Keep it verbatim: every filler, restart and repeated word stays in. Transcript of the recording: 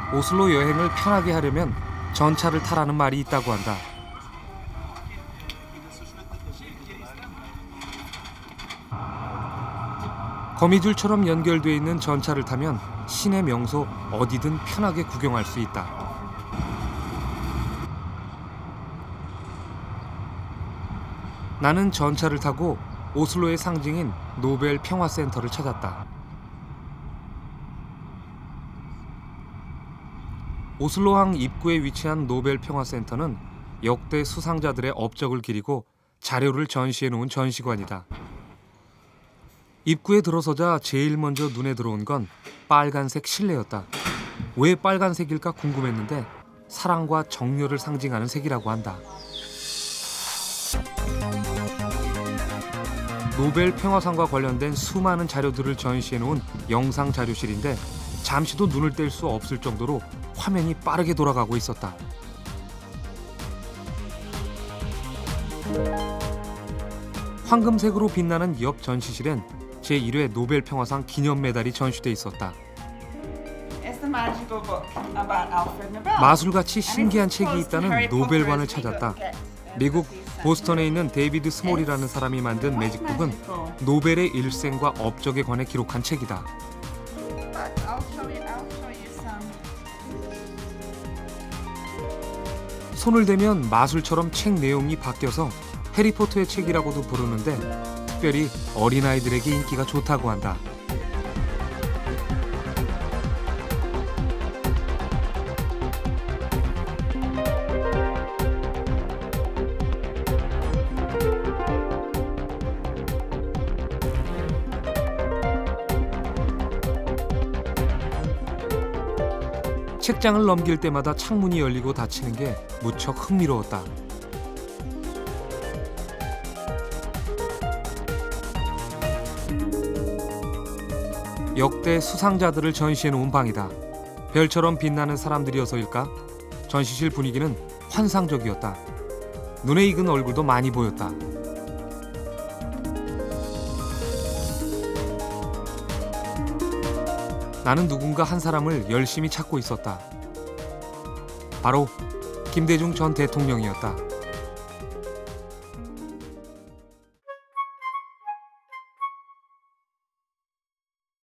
오슬로 여행을 편하게 하려면 전차를 타라는 말이 있다고 한다. 거미줄처럼 연결되어 있는 전차를 타면 시내 명소 어디든 편하게 구경할 수 있다. 나는 전차를 타고 오슬로의 상징인 노벨 평화센터를 찾았다. 오슬로항 입구에 위치한 노벨 평화센터는 역대 수상자들의 업적을 기리고 자료를 전시해 놓은 전시관이다. 입구에 들어서자 제일 먼저 눈에 들어온 건 빨간색 실내였다. 왜 빨간색일까 궁금했는데 사랑과 정열을 상징하는 색이라고 한다. 노벨 평화상과 관련된 수많은 자료들을 전시해 놓은 영상 자료실인데 잠시도 눈을 뗄 수 없을 정도로 화면이 빠르게 돌아가고 있었다. 황금색으로 빛나는 옆 전시실엔 제일 회 노벨 평화상 기념 메달이 전시돼 있었다. 마술같이 신기한 책이 있다는 노벨관을 찾았다. 미국 보스턴에 있는 데이비드 스몰이라는 사람이 만든 매직북은 노벨의 일생과 업적에 관해 기록한 책이다. 손을 대면 마술처럼 책 내용이 바뀌어서 해리포터의 책이라고도 부르는데 특별히 어린아이들에게 인기가 좋다고 한다. 책장을 넘길 때마다 창문이 열리고 닫히는 게 무척 흥미로웠다. 역대 수상자들을 전시해 놓은 방이다. 별처럼 빛나는 사람들이어서일까? 전시실 분위기는 환상적이었다. 눈에 익은 얼굴도 많이 보였다. 나는 누군가 한 사람을 열심히 찾고 있었다. 바로 김대중 전 대통령이었다.